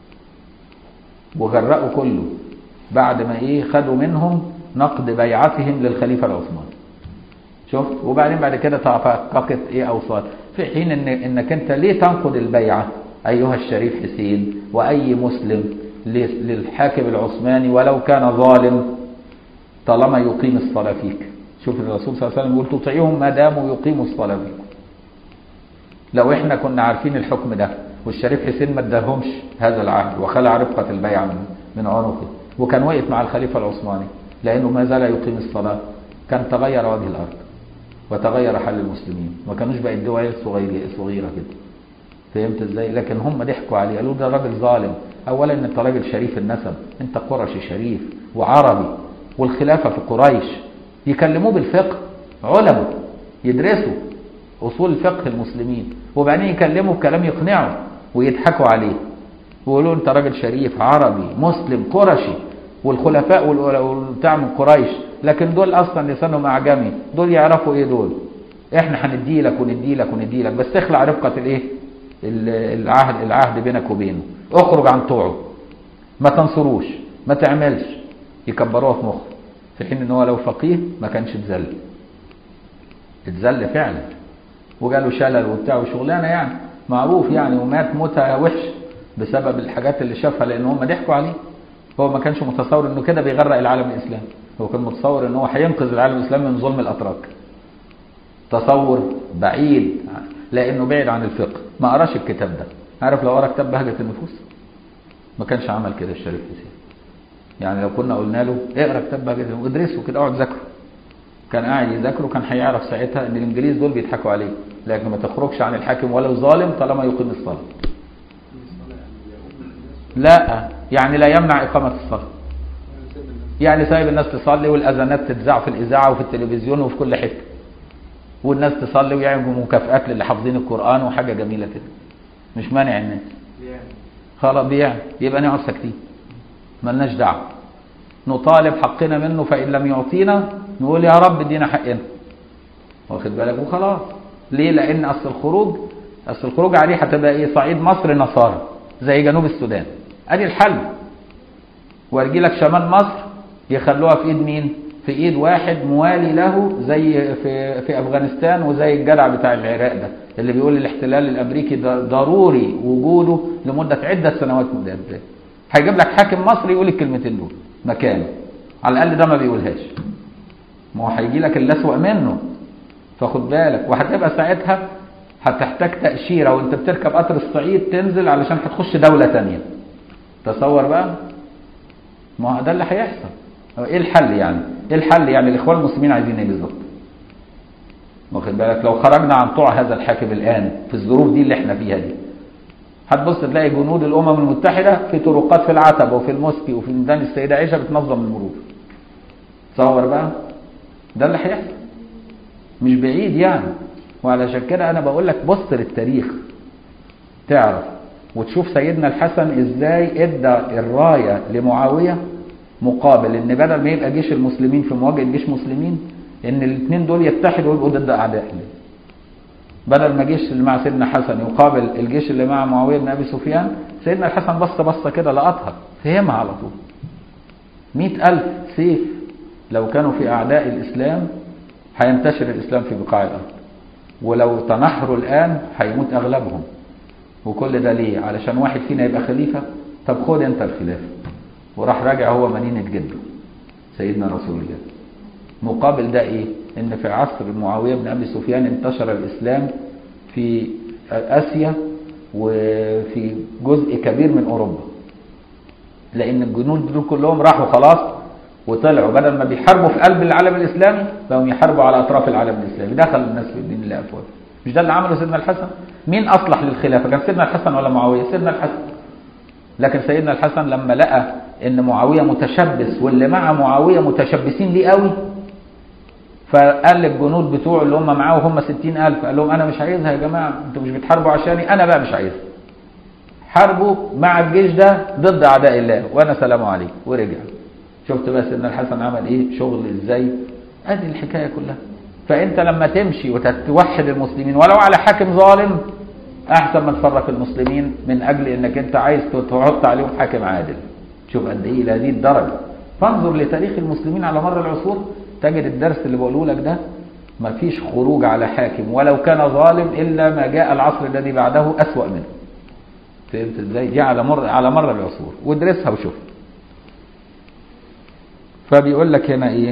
وغرقوا كله بعد ما خدوا منهم نقد بيعتهم للخليفة العثماني. شفت؟ وبعدين بعد كده تحققت اوصال، في حين انك انت ليه تنقض البيعة ايها الشريف حسين واي مسلم للحاكم العثماني ولو كان ظالم طالما يقيم الصلاة فيك؟ شوف الرسول صلى الله عليه وسلم يقول تطيعهم ما داموا يقيموا الصلاة فيكم. لو احنا كنا عارفين الحكم ده والشريف حسين ما اداهمش هذا العهد وخلع رفقة البيعة من عنقه وكان وقف مع الخليفة العثماني لأنه ما زال يقيم الصلاة، كان تغير وجه الأرض وتغير حال المسلمين، ما كانوش بقى الدول صغيرة كده. فهمت ازاي؟ لكن هم ضحكوا عليه، قالوا ده راجل ظالم. أولا انت راجل شريف النسب، انت قرشي شريف وعربي، والخلافة في قريش، يكلموه بالفقه، علماء يدرسوا أصول فقه المسلمين، وبعدين يكلموا بكلام يقنعوا ويضحكوا عليه ويقولوا انت راجل شريف عربي مسلم قرشي، والخلفاء والبتاع من قريش، لكن دول اصلا لسانهم اعجمي، دول يعرفوا ايه دول؟ احنا هندي لك وندي لك وندي لك، بس اخلع رفقة العهد بينك وبينه، اخرج عن طوعه، ما تنصروش، ما تعملش. يكبروها في مخه، في حين ان هو لو فقيه ما كانش اتذل فعلا وجاله شلل وبتاع وشغلانه يعني معروف يعني، ومات موتة وحش بسبب الحاجات اللي شافها، لان هم ضحكوا عليه. هو ما كانش متصور انه كده بيغرق العالم الاسلامي، هو كان متصور انه هو هينقذ العالم الاسلامي من ظلم الاتراك. تصور بعيد، لانه بعيد عن الفقه، ما قراش الكتاب ده. عارف لو قرا كتاب بهجة النفوس ما كانش عمل كده الشريف حسين. يعني لو كنا قلنا له اقرا كتاب بهجة النفوس ادرسه كده اقعد ذاكره، كان قاعد يذاكره، كان هيعرف ساعتها ان الانجليز دول بيضحكوا عليه. لكن ما تخرجش عن الحاكم ولو ظالم طالما يقيم الصلاة. لا يعني لا يمنع إقامة الصلاة، يعني سايب الناس تصلي والأذانات تتذاع في الإذاعة وفي التلفزيون وفي كل حتة، والناس تصلي ويعملوا مكافآت للي حافظين القرآن وحاجة جميلة كده، مش مانع الناس خلاص بيعمل، يبقى نقعد ساكتين ملناش دعوة، نطالب حقنا منه، فإن لم يعطينا نقول يا رب ادينا حقنا، واخد بالك، وخلاص. ليه؟ لأن أصل الخروج عليه هتبقى إيه؟ صعيد مصر نصارى زي جنوب السودان، أدي الحل. وارجي لك شمال مصر يخلوها في إيد مين؟ في إيد واحد موالي له زي في أفغانستان، وزي الجدع بتاع العراق ده اللي بيقول الاحتلال الأمريكي ضروري وجوده لمدة عدة سنوات متعددة. هيجيب لك حاكم مصري يقول الكلمتين دول مكانه، على الأقل ده ما بيقولهاش، ما هو هيجي لك اللي أسوأ منه، فخد بالك. وهتبقى ساعتها هتحتاج تأشيرة وانت بتركب قطر الصعيد تنزل علشان هتخش دولة تانية. تصور بقى، ما هو ده اللي هيحصل. ايه الحل يعني؟ ايه الحل يعني؟ الاخوان المسلمين عايزين ايه بالظبط؟ واخد بالك، لو خرجنا عن طوع هذا الحاكم الان في الظروف دي اللي احنا فيها دي، هتبص تلاقي جنود الامم المتحده في طرقات في العتبه وفي الموسكي وفي ميدان السيده عائشه بتنظم المرور. تصور بقى، ده اللي هيحصل مش بعيد يعني. وعلشان كده انا بقول لك بص للتاريخ تعرف، وتشوف سيدنا الحسن ازاي ادى الرايه لمعاويه، مقابل ان بدل ما يبقى جيش المسلمين في مواجهه جيش مسلمين، ان الاثنين دول يتحدوا ويبقوا ضد اعداء الله. بدل ما الجيش اللي مع سيدنا حسن يقابل الجيش اللي مع معاويه بن ابي سفيان، سيدنا الحسن بصه كده لقطها، فهمها على طول. 100,000 سيف لو كانوا في اعداء الاسلام هينتشر الاسلام في بقاع الارض، ولو تنحروا الان هيموت اغلبهم. وكل ده ليه؟ علشان واحد فينا يبقى خليفه. طب خد انت الخلافه، وراح راجع هو مدينه جده سيدنا رسول الله. مقابل ده ايه؟ ان في عصر معاويه بن ابي سفيان انتشر الاسلام في اسيا وفي جزء كبير من اوروبا، لان الجنود دول كلهم راحوا خلاص وطلعوا، بدل ما بيحاربوا في قلب العالم الاسلامي بقوا يحاربوا على اطراف العالم الاسلامي، دخل الناس في الدين الله افواج. مش ده اللي عمله سيدنا الحسن؟ مين اصلح للخلافه؟ كان سيدنا الحسن ولا معاويه؟ سيدنا الحسن. لكن سيدنا الحسن لما لقى ان معاويه متشبث واللي مع معاويه متشبثين ليه قوي، فقال للجنود بتوعه اللي هم معاه وهم 60,000، قال لهم انا مش عايزها يا جماعه، انتوا مش بتحاربوا عشاني، انا بقى مش عايزها. حاربوا مع الجيش ده ضد اعداء الله وانا سلام عليكم، ورجع. شفت بقى سيدنا الحسن عمل ايه؟ شغل ازاي؟ ادي الحكايه كلها. فانت لما تمشي وتتوحد المسلمين ولو على حاكم ظالم، احسن ما تفرق المسلمين من اجل انك انت عايز تحط عليهم حاكم عادل. شوف قد ايه لهذه الدرجه. فانظر لتاريخ المسلمين على مر العصور، تجد الدرس اللي بقوله لك ده، ما فيش خروج على حاكم ولو كان ظالم الا ما جاء العصر الذي بعده اسوأ منه. فهمت ازاي؟ دي على مر العصور، وادرسها وشوف. فبيقول لك هنا ايه؟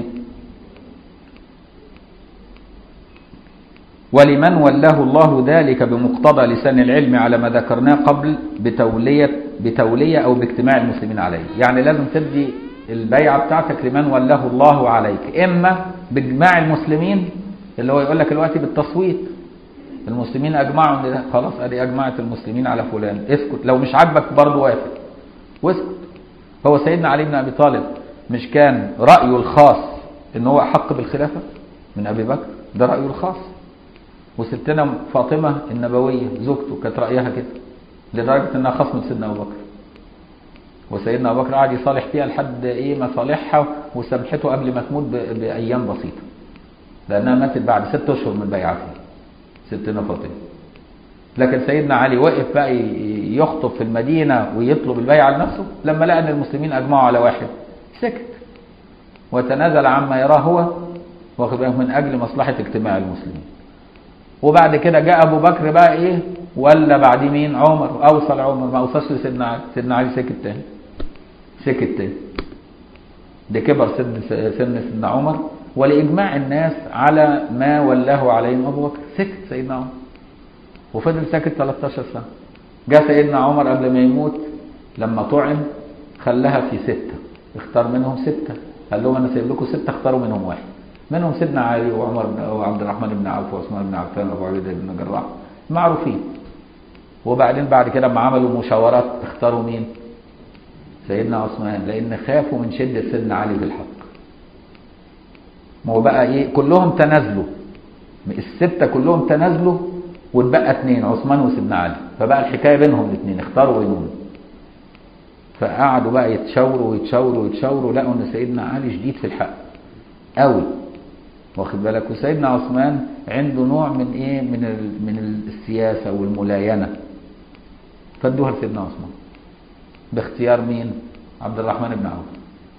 ولمن ولاه الله ذلك بمقتضى لسان العلم على ما ذكرناه قبل بتولية أو باجتماع المسلمين عليه. يعني لازم تدي البيعة بتاعتك لمن ولاه الله عليك، إما باجماع المسلمين اللي هو يقول لك دلوقتي بالتصويت، المسلمين أجمعوا إن خلاص أدي أجمعت المسلمين على فلان، اسكت، لو مش عاجبك برضه وافق واسكت. هو سيدنا علي بن أبي طالب مش كان رأيه الخاص إن هو أحق بالخلافة من أبي بكر؟ ده رأيه الخاص. وستنا فاطمة النبوية زوجته كانت رأيها كده، لدرجة انها خصمت سيدنا ابو بكر، وسيدنا ابو بكر قعد يصالح فيها لحد ايه ما صالحها وسامحته قبل ما تموت بايام بسيطة، لانها ماتت بعد 6 اشهر من بيعتها ستنا فاطمة. لكن سيدنا علي وقف بقى يخطب في المدينة ويطلب البيعة لنفسه، لما لقى ان المسلمين اجمعوا على واحد سكت وتنازل عما يراه هو، واخد بالك، من اجل مصلحة اجتماع المسلمين. وبعد كده جاء ابو بكر بقى ايه؟ ولا بعد مين؟ عمر. اوصل عمر، ما اوصلش لسيدنا علي. سيدنا علي سكت تاني ده كبر سن سيدنا عمر، ولاجماع الناس على ما ولاه عليهم ابو بكر سكت سيدنا عمر، وفضل ساكت 13 سنه. جاء سيدنا عمر قبل ما يموت لما طعن خلاها في 6، اختار منهم 6، قال لهم انا سايب لكم 6 اختاروا منهم واحد، منهم سيدنا علي وعمر وعبد الرحمن بن عوف وعثمان بن عفان وابو عبيده بن جراح معروفين. وبعدين بعد كده لما عملوا مشاورات اختاروا مين؟ سيدنا عثمان، لان خافوا من شده سيدنا علي في الحق. ما هو بقى ايه؟ كلهم تنازلوا الستة كلهم تنازلوا واتبقى 2 عثمان وسيدنا علي، فبقى الحكاية بينهم الاثنين اختاروا بينهم. فقعدوا بقى يتشاوروا ويتشاوروا ويتشاوروا، لقوا ان سيدنا علي شديد في الحق قوي، واخد بالك، وسيدنا عثمان عنده نوع من ايه، من السياسة والملاينة، فادوها لسيدنا عثمان باختيار مين؟ عبد الرحمن بن عوف.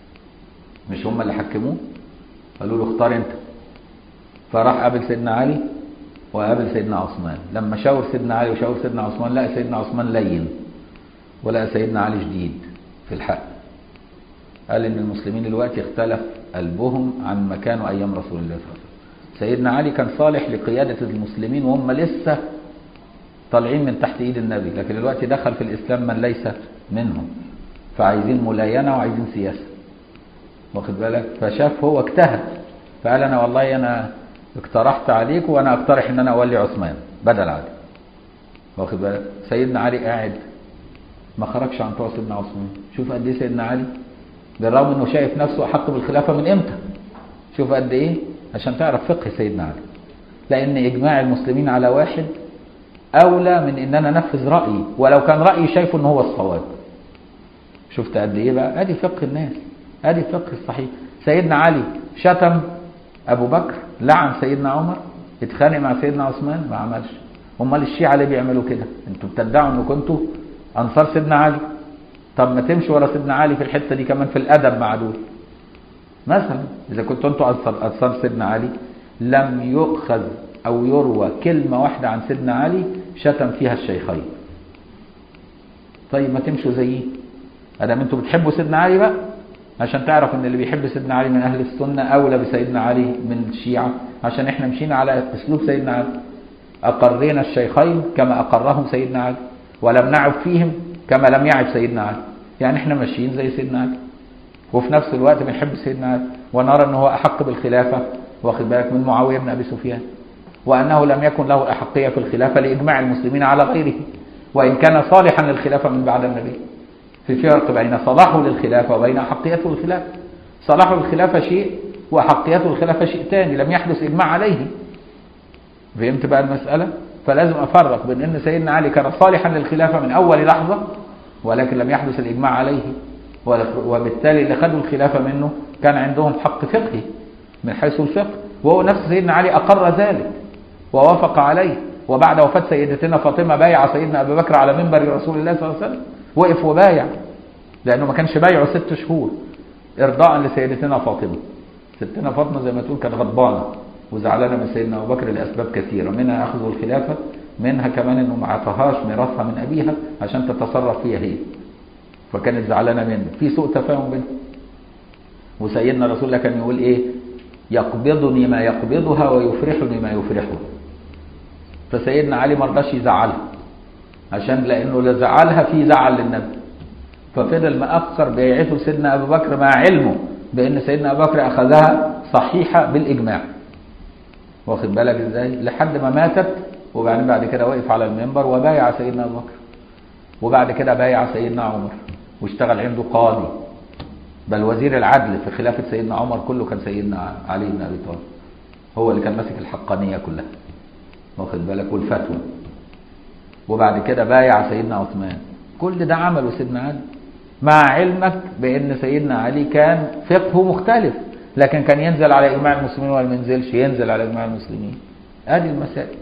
مش هم اللي حكموه؟ قالوا له اختار انت. فراح قابل سيدنا علي وقابل سيدنا عثمان. لما شاور سيدنا علي وشاور سيدنا عثمان، لقى سيدنا عثمان لين ولقى سيدنا علي شديد في الحق. قال ان المسلمين دلوقتي اختلف قلبهم عن ما كانوا ايام رسول الله صلى الله عليه وسلم. سيدنا علي كان صالح لقيادة المسلمين وهم لسه طالعين من تحت ايد النبي، لكن دلوقتي دخل في الاسلام من ليس منهم، فعايزين ملاينة وعايزين سياسة، واخد بالك. فشاف هو اجتهد، فقال انا والله انا اقترحت عليك وانا اقترح ان انا اولي عثمان بدل علي، واخد بالك. سيدنا علي قاعد ما خرجش عن طوع سيدنا عثمان. شوف قد ايه سيدنا علي، بالرغم انه شايف نفسه احق بالخلافه من امتى، شوف قد ايه، عشان تعرف فقه سيدنا علي، لان اجماع المسلمين على واحد اولى من ان انا انفذ رايي، ولو كان رايي شايفه ان هو الصواب. شفت قد ايه بقى؟ ادي فقه الناس، ادي فقه الصحيح. سيدنا علي شتم ابو بكر، لعن سيدنا عمر، اتخانق مع سيدنا عثمان، ما عملش. امال الشيعة ليه بيعملوا كده؟ انتوا بتدعوا ان كنتوا انصار سيدنا علي، طب ما تمشوا ورا سيدنا علي في الحته دي كمان في الادب مع دول. مثلا اذا كنتوا انتوا انصار سيدنا علي، لم يؤخذ او يروى كلمه واحده عن سيدنا علي شتم فيها الشيخين. طيب ما تمشوا زيه، ادام انتوا بتحبوا سيدنا علي بقى، عشان تعرف ان اللي بيحب سيدنا علي من اهل السنه اولى بسيدنا علي من الشيعه، عشان احنا مشينا على اسلوب سيدنا علي، اقرينا الشيخين كما اقرهم سيدنا علي، ولم نعب فيهم كما لم يعب سيدنا علي. يعني احنا ماشيين زي سيدنا علي، وفي نفس الوقت بنحب سيدنا علي، ونرى انه هو احق بالخلافه، واخد بالك، من معاويه بن ابي سفيان، وانه لم يكن له احقيه في الخلافه لاجماع المسلمين على غيره، وان كان صالحا للخلافه من بعد النبي. في فرق بين صلاحه للخلافه وبين احقيته للخلافه. صلاحه للخلافه شيء واحقيته للخلافه شيء ثاني، لم يحدث اجماع عليه. فهمت بقى المساله؟ فلازم افرق بين ان سيدنا علي كان صالحا للخلافه من اول لحظه، ولكن لم يحدث الاجماع عليه، وبالتالي اللي خدوا الخلافه منه كان عندهم حق فقهي من حيث الفقه، وهو نفس سيدنا علي اقر ذلك ووافق عليه. وبعد وفاه سيدتنا فاطمه بايع سيدنا ابي بكر على منبر رسول الله صلى الله عليه وسلم، وقف وبايع، لانه ما كانش بايعه 6 شهور ارضاء لسيدتنا فاطمه. ستنا فاطمه زي ما تقول كانت غضبانه وزعلانه من سيدنا ابو بكر لاسباب كثيره، منها اخذ الخلافه، منها كمان انه ما عطاهاش ميراثها من ابيها عشان تتصرف فيها هي، فكانت زعلانه منه، في سوء تفاهم بينهم. وسيدنا رسول الله كان يقول ايه؟ يقبضني ما يقبضها ويفرحني ما يفرحها. فسيدنا علي ما رضاش يزعلها، عشان لانه لو زعلها في زعل للنبي، ففضل مأخر بيعته سيدنا ابو بكر مع علمه بان سيدنا ابو بكر اخذها صحيحه بالاجماع، واخد بالك ازاي، لحد ما ماتت. وبعدين بعد كده وقف على المنبر وبايع سيدنا ابو بكر، وبعد كده بايع سيدنا عمر واشتغل عنده قاضي، بل وزير العدل في خلافه سيدنا عمر كله كان سيدنا علي بن ابي طالب، هو اللي كان ماسك الحقانيه كلها، واخد بالك، والفتوى. وبعد كده بايع سيدنا عثمان. كل ده عمله سيدنا علي، مع علمك بان سيدنا علي كان فقهه مختلف، لكن كان ينزل على اجماع المسلمين ولا ما ينزلش؟ ينزل على اجماع المسلمين. ادي المسائل.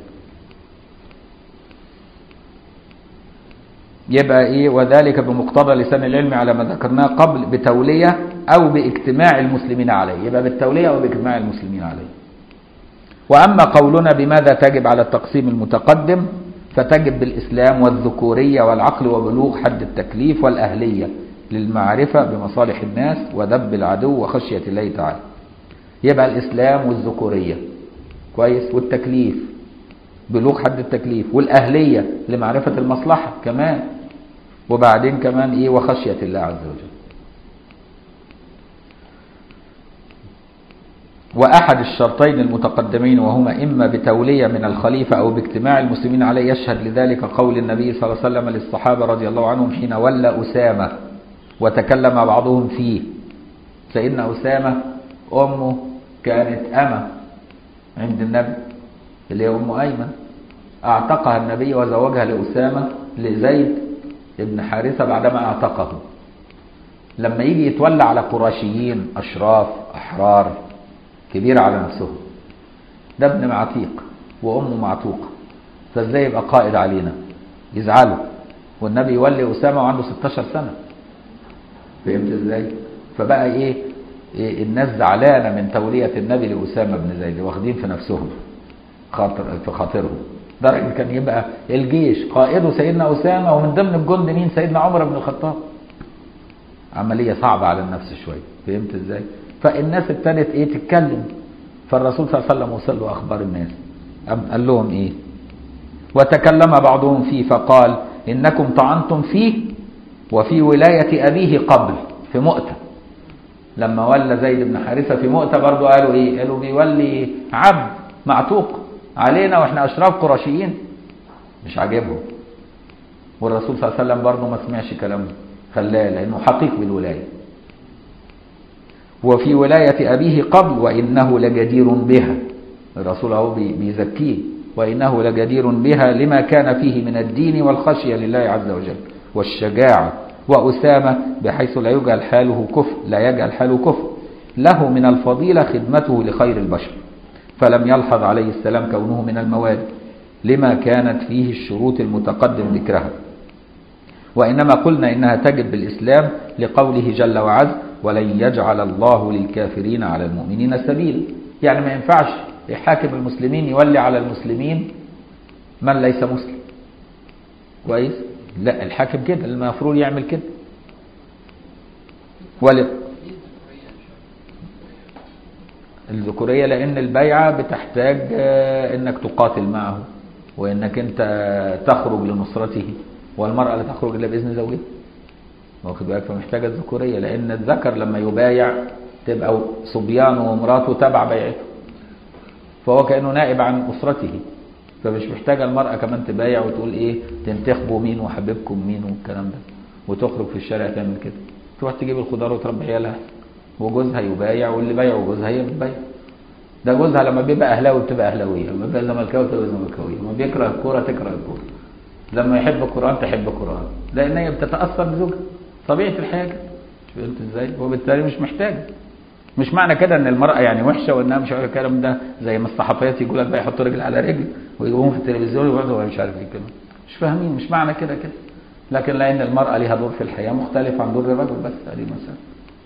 يبقى ايه؟ وذلك بمقتضى لسان العلم على ما ذكرناه قبل، بتوليه او باجتماع المسلمين عليه. يبقى بالتوليه او باجتماع المسلمين عليه. واما قولنا بماذا تجب على التقسيم المتقدم، فتجب بالاسلام والذكوريه والعقل وبلوغ حد التكليف والاهليه للمعرفه بمصالح الناس وذب العدو وخشيه الله تعالى. يبقى الاسلام والذكوريه كويس، والتكليف بلوغ حد التكليف، والاهليه لمعرفه المصلحه كمان، وبعدين كمان ايه؟ وخشيه الله عز وجل. واحد الشرطين المتقدمين وهما اما بتوليه من الخليفه او باجتماع المسلمين عليه، يشهد لذلك قول النبي صلى الله عليه وسلم للصحابه رضي الله عنهم حين ولى اسامه وتكلم بعضهم فيه. سيدنا اسامه امه كانت امه عند النبي، اللي هي أم أيمن، أعتقها النبي وزوجها لأسامة لزيد ابن حارثة بعدما أعتقه. لما يجي يتولى على قرشيين أشراف أحرار كبيرة على نفسهم، ده ابن معتيق وأمه معتوقة، فازاي يبقى قائد علينا؟ يزعلوا. والنبي يولي أسامة وعنده 16 سنة. فهمت ازاي؟ فبقى ايه الناس زعلانة من تولية النبي لأسامة بن زيد، واخدين في نفسهم في خاطرهم. درجة كان يبقى الجيش قائده سيدنا أسامة، ومن ضمن الجند مين؟ سيدنا عمر بن الخطاب. عملية صعبة على النفس شوية. فهمت ازاي؟ فالناس ابتدت ايه تتكلم. فالرسول صلى الله عليه وسلم وصل له أخبار الناس، قال لهم ايه؟ وتكلم بعضهم فيه فقال إنكم طعنتم فيه وفي ولاية أبيه قبل، في مؤتة. لما ولى زيد بن حارثة في مؤتة برضو قالوا ايه؟ قالوا بيولي عبد معتوق علينا واحنا أشراف قرشيين. مش عاجبهم. والرسول صلى الله عليه وسلم برضو ما سمعش كلامه، خلاه، لأنه حقيق بالولاية. وفي ولاية أبيه قبل وإنه لجدير بها. الرسول اهو بيزكيه، وإنه لجدير بها لما كان فيه من الدين والخشية لله عز وجل والشجاعة. وأسامة بحيث لا يجعل حاله كفر له من الفضيلة خدمته لخير البشر، فلم يلحظ عليه السلام كونه من الموالي لما كانت فيه الشروط المتقدم ذكرها، وإنما قلنا إنها تجب بالإسلام لقوله جل وعز ولن يجعل الله للكافرين على المؤمنين سبيلا. يعني ما ينفعش حاكم المسلمين يولي على المسلمين من ليس مسلم. كويس؟ لا، الحاكم كده المفروض يعمل كده. الذكورية لأن البيعة بتحتاج إنك تقاتل معه، وإنك أنت تخرج لنصرته، والمرأة لا تخرج إلا بإذن زوجها. واخد بالك؟ فمحتاجة الذكورية، لأن الذكر لما يبايع تبقى صبيانه ومراته تبع بيعته، فهو كأنه نائب عن أسرته، فمش محتاجة المرأة كمان تبايع وتقول إيه تنتخبوا مين وحبيبكم مين والكلام ده، وتخرج في الشارع تعمل كده. تروح تجيب الخضار وتربي عيالها، وجوزها يبايع، واللي بايعه جوزها هي بتبايع. ده جوزها لما بيبقى أهلاوي بتبقى أهلاوية، لما بيبقى زملكاوي تبقى زملكاوية، لما بيكره الكورة تكره الكورة، لما يحب القرآن تحب القرآن، لأن هي بتتأثر بزوجها. طبيعة الحياة كده. فهمت ازاي؟ وبالتالي مش محتاجة. مش معنى كده ان المرأة يعني وحشة وانها مش عارف الكلام ده، زي ما الصحفيات يقول لك بقى يحطوا رجل على رجل ويجيبوهم في التلفزيون ويقعدوا مش عارف ايه كده. مش فاهمين، مش معنى كده. لكن لان المرأة ليها دور في الحياة مختلف عن دور الرجل، بس هذه مسألة.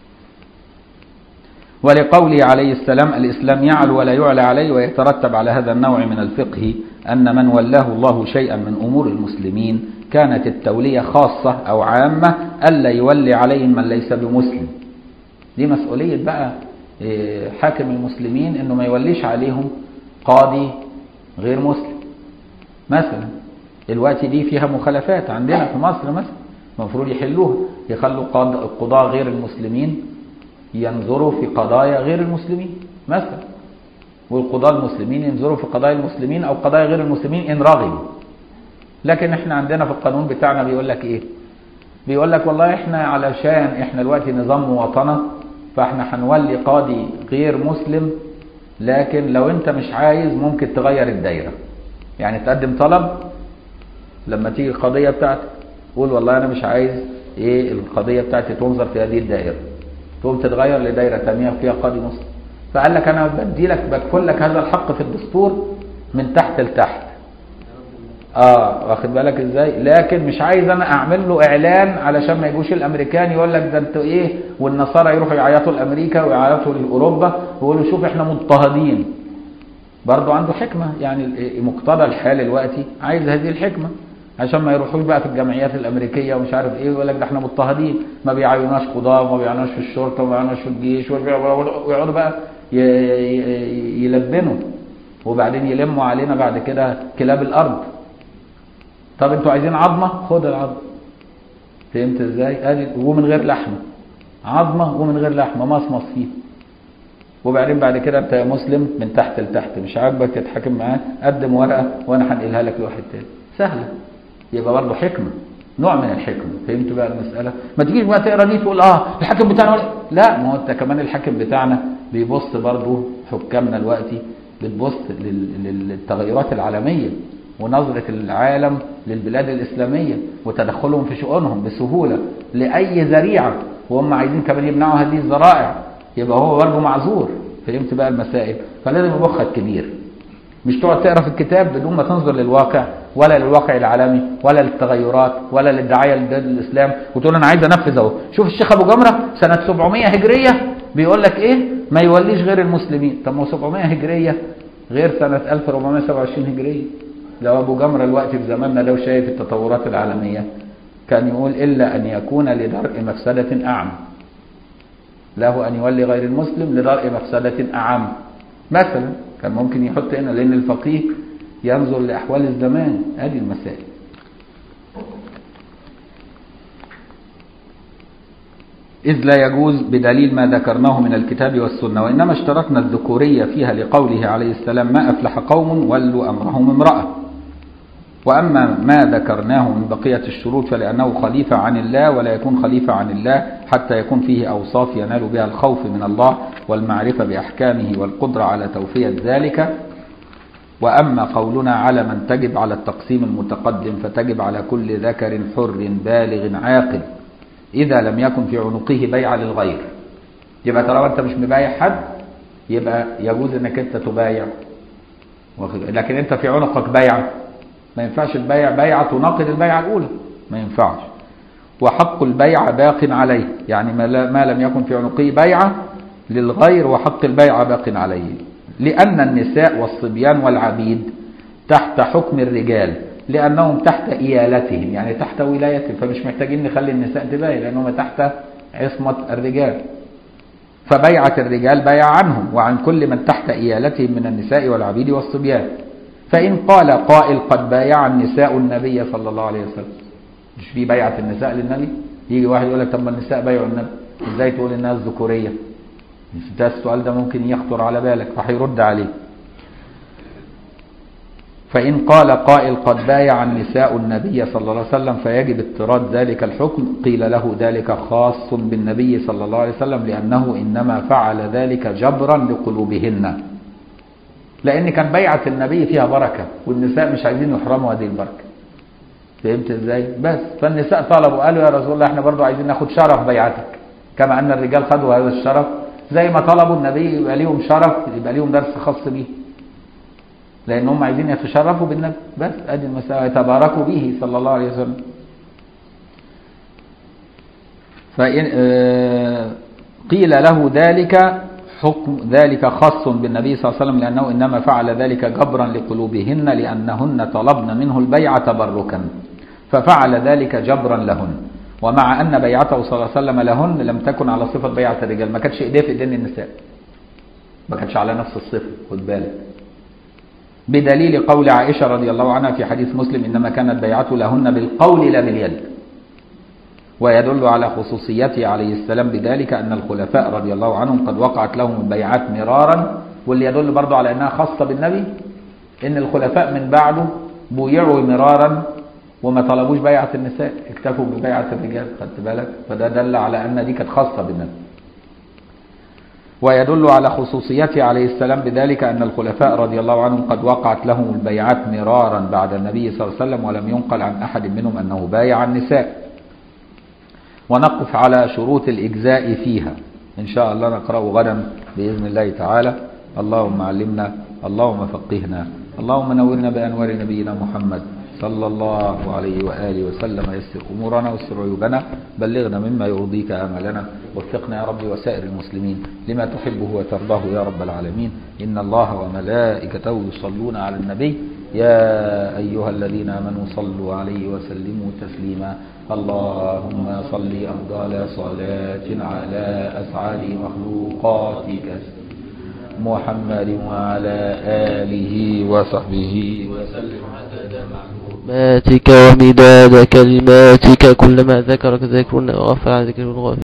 ولقوله عليه السلام الإسلام يعلو ولا يعلى عليه، ويترتب على هذا النوع من الفقه أن من ولاه الله شيئا من أمور المسلمين كانت التولية خاصة أو عامة ألا يولي عليهم من ليس بمسلم. دي مسؤولية بقى حاكم المسلمين إنه ما يوليش عليهم قاضي غير مسلم. مثلا الوقت دي فيها مخالفات عندنا في مصر مثلا، المفروض يحلوها، يخلوا القضاة غير المسلمين ينظروا في قضايا غير المسلمين مثلا، والقضاة المسلمين ينظروا في قضايا المسلمين أو قضايا غير المسلمين إن رغبوا. لكن احنا عندنا في القانون بتاعنا بيقول لك ايه؟ بيقول لك والله احنا علشان احنا دلوقتي نظام مواطنة، فاحنا هنولي قاضي غير مسلم، لكن لو انت مش عايز ممكن تغير الدايرة. يعني تقدم طلب لما تيجي القضية بتاعتك، قول والله انا مش عايز ايه القضية بتاعتي تنظر في هذه الدائرة، تقوم تتغير لدايرة تانية فيها قاضي مسلم. فقال لك انا بكفل لك هذا الحق في الدستور من تحت لتحت. واخد بالك ازاي؟ لكن مش عايز انا اعمل له اعلان علشان ما يجوش الامريكان يقول لك ده انتوا ايه، والنصارى يروحوا يعيطوا لامريكا ويعيطوا لاوروبا ويقولوا شوف احنا مضطهدين. برضه عنده حكمة، يعني مقتضى الحال دلوقتي عايز هذه الحكمة عشان ما يروحوش بقى في الجمعيات الامريكيه ومش عارف ايه ويقول لك ده احنا مضطهدين، ما بيعينوناش قضاه وما بيعينوناش في الشرطه وما بيعينوناش في الجيش، ويقعدوا بقى يلبنوا، وبعدين يلموا علينا بعد كده كلاب الارض. طب انتوا عايزين عظمه؟ خد العظمه. فهمت ازاي؟ ادي ومن غير لحمه، عظمه ومن غير لحمه مصمص فيه. وبعدين بعد كده انت يا مسلم من تحت لتحت، مش عاجبك تتحاكم معاه، قدم ورقه وانا هنقلها لك لواحد تاني. سهله. يبقى برضه حكمه، نوع من الحكمه. فهمت بقى المساله؟ ما تجيش بقى تقرا دي تقول الحاكم بتاعنا لا، ما هو انت كمان الحاكم بتاعنا بيبص برضه، حكامنا دلوقتي بتبص للتغيرات العالمية ونظرة العالم للبلاد الإسلامية وتدخلهم في شؤونهم بسهولة لأي ذريعة، وهم عايزين كمان يمنعوا هذه الذرائع، يبقى هو برضه معذور. فهمت بقى المسائل؟ فلازم مخك كبير، مش تقعد تقرا في الكتاب بدون ما تنظر للواقع ولا للواقع العالمي ولا للتغيرات ولا للدعايه للاسلام، وتقول انا عايز انفذ اهو. شوف الشيخ ابو جمره سنه 700 هجريه بيقول لك ايه؟ ما يوليش غير المسلمين. طب ما هو 700 هجريه غير سنه 1427 هجريه. لو ابو جمره الوقت في زماننا لو شايف التطورات العالميه كان يقول الا ان يكون لدرء مفسده اعم، له ان يولي غير المسلم لدرء مفسده اعم مثلا. كان ممكن يحط هنا، لأن الفقيه ينظر لأحوال الزمان. هذه المسائل. إذ لا يجوز بدليل ما ذكرناه من الكتاب والسنة، وإنما اشترطنا الذكورية فيها لقوله عليه السلام ما أفلح قوم ولوا أمرهم امرأة. وأما ما ذكرناه من بقية الشروط فلأنه خليفة عن الله، ولا يكون خليفة عن الله حتى يكون فيه أوصاف ينال بها الخوف من الله والمعرفة بأحكامه والقدرة على توفية ذلك. وأما قولنا على من تجب على التقسيم المتقدم فتجب على كل ذكر حر بالغ عاقل إذا لم يكن في عنقه بيعة للغير. يبقى طالما أنت مش مبايع حد يبقى يجوز أنك أنت تبايع، لكن أنت في عنقك بيعة ما ينفعش البيع بيعة تناقض البيعة الأولى، ما ينفعش. وحق البيعة باق عليه، يعني ما لم يكن في عنقه بيعة للغير وحق البيعة باق عليه، لأن النساء والصبيان والعبيد تحت حكم الرجال لأنهم تحت إيالتهم، يعني تحت ولايتهم، فمش محتاجين نخلي النساء تبايع لأنهم تحت عصمة الرجال. فبيعة الرجال بيع عنهم وعن كل من تحت إيالتهم من النساء والعبيد والصبيان. فإن قال قائل قد بايع النساء النبي صلى الله عليه وسلم، مش في بيعة النساء للنبي؟ يجي واحد يقول لك طب ما النساء بايعوا النبي، ازاي تقول انها الذكورية؟ ده السؤال ده ممكن يخطر على بالك، فهيرد عليه. فإن قال قائل قد بايع النساء النبي صلى الله عليه وسلم فيجب اضطراد ذلك الحكم، قيل له ذلك خاص بالنبي صلى الله عليه وسلم لأنه إنما فعل ذلك جبرا لقلوبهن، لأن كان بيعة النبي فيها بركة والنساء مش عايزين يحرموا هذه البركة. فهمت ازاي؟ بس فالنساء طلبوا قالوا يا رسول الله احنا برضو عايزين ناخد شرف بيعتك كما أن الرجال خدوا هذا الشرف، زي ما طلبوا النبي يبقى ليهم شرف، يبقى ليهم درس خاص به، لأنهم عايزين يتشرفوا بالنبي. بس ادي المسألة، يتباركوا به صلى الله عليه وسلم. فإن قيل له ذلك حكم ذلك خاص بالنبي صلى الله عليه وسلم لأنه إنما فعل ذلك جبرا لقلوبهن لأنهن طلبن منه البيعة تبركا، ففعل ذلك جبرا لهن. ومع أن بيعته صلى الله عليه وسلم لهن لم تكن على صفة بيعة الرجال، ما كانتش إيديه في إيدين النساء، ما كانتش على نفس الصفة، خد بالك. بدليل قول عائشة رضي الله عنها في حديث مسلم إنما كانت بيعته لهن بالقول لا باليد. ويدل على خصوصيته عليه السلام بذلك أن الخلفاء رضي الله عنهم قد وقعت لهم البيعات مرارا، واللي يدل برضو على أنها خاصة بالنبي إن الخلفاء من بعده بويعوا مرارا وما طلبوش بيعة النساء، اكتفوا ببيعة الرجال، خدت بالك؟ فده دل على أن دي كانت خاصة بالنبي. ويدل على خصوصيته عليه السلام بذلك أن الخلفاء رضي الله عنهم قد وقعت لهم البيعات مرارا بعد النبي صلى الله عليه وسلم ولم ينقل عن أحد منهم أنه بايع النساء. ونقف على شروط الإجزاء فيها إن شاء الله، نقرأه غدا بإذن الله تعالى. اللهم علمنا، اللهم فقهنا، اللهم نورنا بأنوار نبينا محمد صلى الله عليه وآله وسلم. يسر أمورنا واستر عيوبنا، بلغنا مما يرضيك آمالنا، وفقنا يا رب وسائر المسلمين لما تحبه وترضاه يا رب العالمين. إن الله وملائكته يصلون على النبي يا أيها الذين آمنوا صلوا عليه وسلموا تسليما. اللهم صل أفضل صلاة على أسعد مخلوقاتك محمد وعلى آله وصحبه وسلم عدد معلوماتك ومداد كلماتك كلما ذكرك ذاكرون وغفر عن ذكر الغافل.